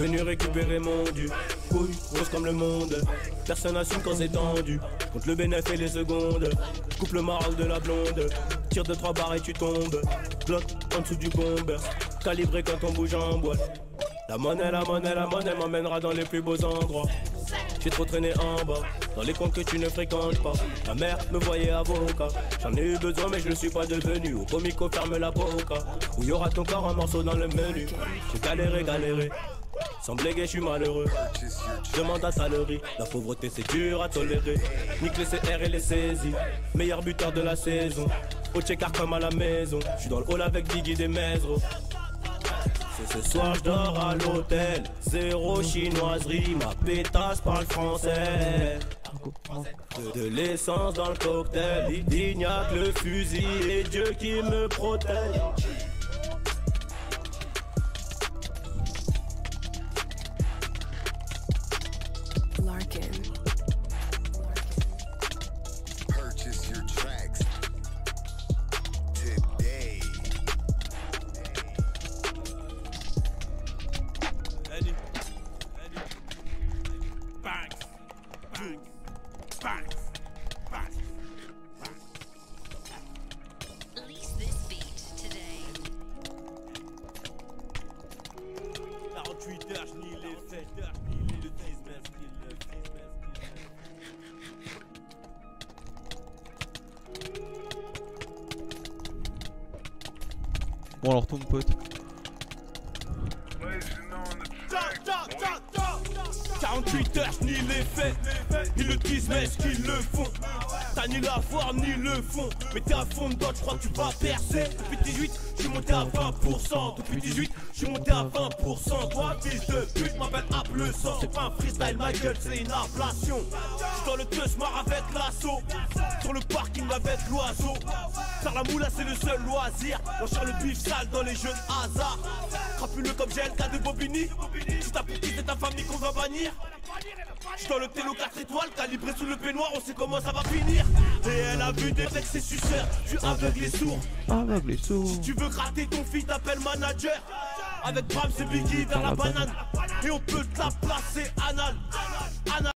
Venu récupérer mon dû. Couille, grosse comme le monde. Personne n'assume quand c'est tendu. Compte le bénéf et les secondes. Coupe le maroc de la blonde. Tire de 3 barres et tu tombes. Bloc en dessous du bomber. Calibré quand on bouge en boîte. La monnaie m'emmènera dans les plus beaux endroits. J'ai trop traîné en bas, dans les comptes que tu ne fréquentes pas. Ma mère me voyait avocat. J'en ai eu besoin mais je ne suis pas devenu. Au comico ferme la boca. Où y aura ton corps un morceau dans le menu. J'ai galéré. Sans bléguer je suis malheureux. Demande ta salerie. La pauvreté c'est dur à tolérer. Nique les CR et les saisies. Meilleur buteur de la saison. Au check-art comme à la maison. Je suis dans le hall avec Biggie des Mesro. Ce soir je dors à l'hôtel. Zéro chinoiserie. Ma pétasse parle français. De l'essence dans le cocktail. Il n'y a que le fusil et Dieu qui me protège. Purchase your tracks today. Eddie. Banks. Release this beat today. 48 heures, je nie les faits. Le business kill, le business Bon alors ton pote. 48 heures, je nie les faits. Ni le business qu'ils le font. T'as ni la voix ni le fond. Mais t'es à fond dedans, je crois que tu vas percer. Depuis 18, je suis monté à 20%. Depuis 18, je suis monté à 20%. Toi, fils de pute, m'appelle App le sang. C'est pas un freestyle, ma gueule, c'est une inflation. J'suis dans le teus, marre avec l'assaut. Sur le parking avec l'oiseau. Faire la moula, c'est le seul loisir. On cherche le bif sale dans les jeux de hasard. Crapuleux comme GLK de Bobigny. Si t'as petit, c'est ta famille qu'on va bannir. J'suis dans le télo 4 étoiles, calibré sous le peignoir, on sait comment ça va finir. Et elle a vu des avec ses suceurs, j'suis aveugle et sourd. Aveugle et sourd. Si tu veux gratter ton fils, t'appelles manager. Avec Bram, c'est Biggie vers la banane. Et on peut te la placer anal.